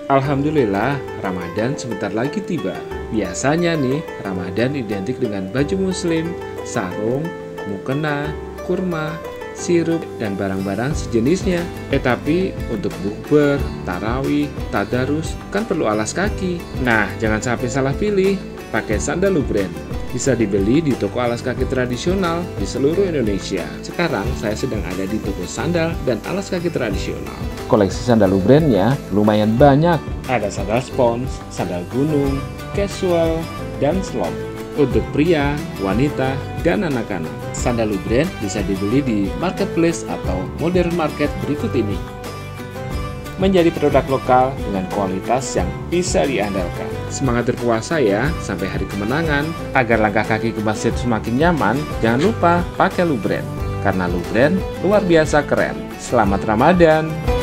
Alhamdulillah, Ramadan sebentar lagi tiba. Biasanya nih, Ramadan identik dengan baju muslim, sarung, mukena, kurma, sirup, dan barang-barang sejenisnya. Tapi untuk bukber, tarawih, tadarus, kan perlu alas kaki. Nah, jangan sampai salah pilih, pakai sandal Lubren. Bisa dibeli di toko alas kaki tradisional di seluruh Indonesia. Sekarang saya sedang ada di toko sandal dan alas kaki tradisional. Koleksi sandal Lubrennya lumayan banyak. Ada sandal spons, sandal gunung, casual, dan slop. Untuk pria, wanita, dan anak-anak, sandal Lubren bisa dibeli di marketplace atau modern market berikut ini. Menjadi produk lokal dengan kualitas yang bisa diandalkan. Semangat berpuasa ya, sampai hari kemenangan. Agar langkah kaki ke masjid semakin nyaman, jangan lupa pakai Lubren. Karena Lubren luar biasa keren. Selamat Ramadan!